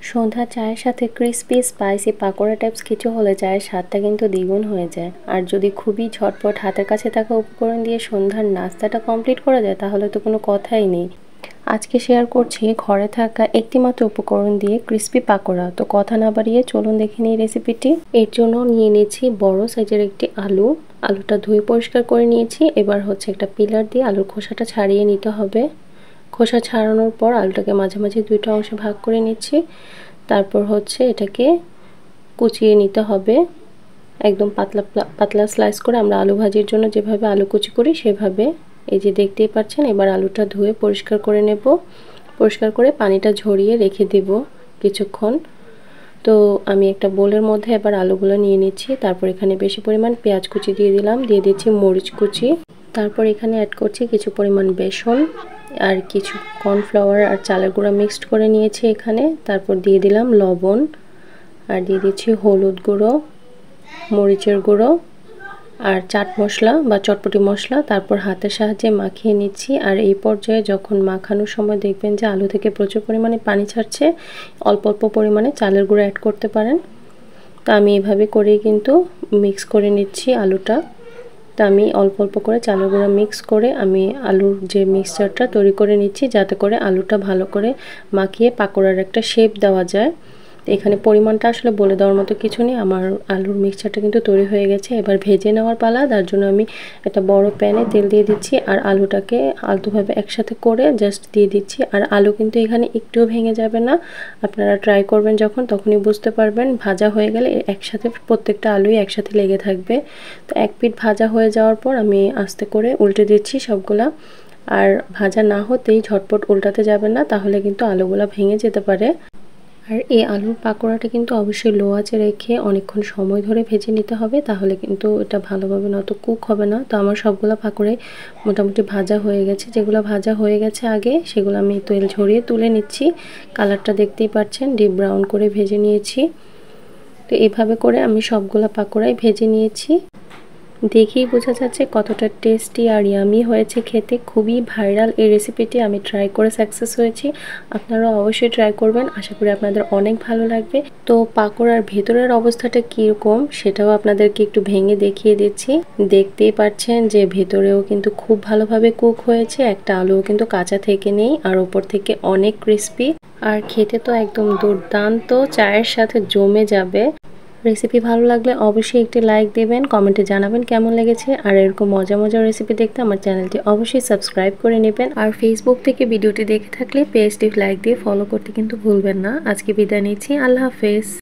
সন্ধ্যা চায়ের সাথে crispy spicy pakora types কিছু হলে চায়ের স্বাদটা কিন্তু দ্বিগুণ হয়ে যায়। আর যদি খুবই ঝটপট হাতের কাছে থাকা উপকরণ দিয়ে সন্ধ্যার নাস্তাটা কমপ্লিট করা যায় তাহলে তো কোনো কথাই নেই। আজকে শেয়ার করছি ঘরে থাকা একটিমাত্র উপকরণ দিয়ে ক্রিস্পি পাকোড়া। তো কথা না বাড়িয়ে চলুন দেখে নিই রেসিপিটি। এর জন্য নিয়ে নিয়েছি বড় সাইজের একটি আলুটা ধুয়ে পরিষ্কার করে নিয়েছি। এবার হচ্ছে একটা পিলার দিয়ে আলুর খোসাটা ছাড়িয়ে নিতে হবে। খোসা ছাড়ানোর পর আলুটাকে মাঝে মাঝে দুইটা অংশে ভাগ করে নিচ্ছি। তারপর হচ্ছে এটাকে কুচিয়ে নিতে হবে একদম পাতলা পাতলা স্লাইস করে। আমরা আলু ভাজির জন্য যেভাবে আলু কুচি করি সেভাবে। এই যে দেখতেই পাচ্ছেন। এবার আলুটা ধুয়ে পরিষ্কার করে নেব। পরিষ্কার করে পানিটা ঝরিয়ে রেখে দেব কিছুক্ষণ। তো আমি একটা বোলের মধ্যে এবার আলুগুলো নিয়ে নিচ্ছি। তারপর এখানে বেশি পরিমাণ পেঁয়াজ কুচি দিয়ে দিলাম, দিয়ে দিচ্ছি মরিচ কুচি। তারপর এখানে অ্যাড করছি কিছু পরিমাণ বেসন আর কিছু কর্নফ্লাওয়ার আর চালের গুঁড়া মিক্সড করে নিয়েছি এখানে। তারপর দিয়ে দিলাম লবণ আর দিয়ে দিচ্ছি হলুদ গুঁড়ো, মরিচের গুঁড়ো আর চাট মশলা বা চটপটি মশলা। তারপর হাতের সাহায্যে মাখিয়ে নিচ্ছি। আর এই পর্যায়ে যখন মাখানোর সময় দেখবেন যে আলু থেকে প্রচুর পরিমাণে পানি ছাড়ছে, অল্প অল্প পরিমাণে চালের গুঁড়ো অ্যাড করতে পারেন। তো আমি এভাবে করেই কিন্তু মিক্স করে নিচ্ছি আলুটা। তো আমি অল্প অল্প করে চালের গুঁড়া মিক্স করে আমি আলুর যে মিক্সচারটা তৈরি করে নিচ্ছি, যাতে করে আলুটা ভালো করে মাখিয়ে পাকোড়ার একটা শেপ দেওয়া যায়। তো এখানে পরিমাণটা আসলে বলে দেওয়ার মতো কিছু নেই। আমার আলুর মিক্সচারটা কিন্তু তৈরি হয়ে গেছে। এবার ভেজে নেওয়ার পালা। তার জন্য আমি একটা বড় প্যানে তেল দিয়ে দিচ্ছি আর আলুটাকে আলতোভাবে একসাথে করে জাস্ট দিয়ে দিচ্ছি। আর আলু কিন্তু এখানে একটুও ভেঙে যাবে না। আপনারা ট্রাই করবেন যখন, তখনই বুঝতে পারবেন। ভাজা হয়ে গেলে একসাথে প্রত্যেকটা আলুই একসাথে লেগে থাকবে। তো এক পিঠ ভাজা হয়ে যাওয়ার পর আমি আস্তে করে উল্টে দিচ্ছি সবগুলা। আর ভাজা না হতেই ঝটপট উল্টাতে যাবেন না, তাহলে কিন্তু আলুগুলা ভেঙে যেতে পারে। আর এই আলুর পাকোড়াটা কিন্তু অবশ্যই লো আঁচে রেখে অনেকক্ষণ সময় ধরে ভেজে নিতে হবে, তাহলে কিন্তু এটা ভালোভাবে নয়তো কুক হবে না। তো আমার সবগুলো পাকোড়াই মোটামুটি ভাজা হয়ে গেছে। যেগুলো ভাজা হয়ে গেছে আগে, সেগুলো আমি তেল ঝরিয়ে তুলে নিচ্ছি। কালারটা দেখতেই পাচ্ছেন, ডিপ ব্রাউন করে ভেজে নিয়েছি। তো এইভাবে করে আমি সবগুলো পাকোড়াই ভেজে নিয়েছি। দেখেই বোঝা যাচ্ছে কতটা টেস্টি আর ইয়ামি হয়েছে খেতে। খুবই ভাইরাল এই রেসিপিটি, আমি ট্রাই করে সাকসেস হয়েছি। আপনারাও অবশ্যই ট্রাই করবেন, আশা করি আপনাদের অনেক ভালো লাগবে। তো পাকোড়ার ভেতরের অবস্থাটা কীরকম সেটাও আপনাদেরকে একটু ভেঙে দেখিয়ে দিচ্ছি। দেখতেই পাচ্ছেন যে ভেতরেও কিন্তু খুব ভালোভাবে কুক হয়েছে, একটা আলুও কিন্তু কাঁচা থেকে নেই, আর ওপর থেকে অনেক ক্রিস্পি। আর খেতে তো একদম দুর্দান্ত, চায়ের সাথে জমে যাবে। রেসিপি ভালো লাগলে অবশ্যই একটি লাইক দেবেন, কমেন্টে জানাবেন কেমন লেগেছে। আর এরকম মজা মজার রেসিপি দেখতে আমার চ্যানেলটি অবশ্যই সাবস্ক্রাইব করে নেবেন। আর ফেসবুক থেকে ভিডিওটি দেখে থাকলে পেজটি লাইক দিয়ে ফলো করতে কিন্তু ভুলবেন না। আজকে বিদায় নিচ্ছি, আল্লাহ হাফেজ।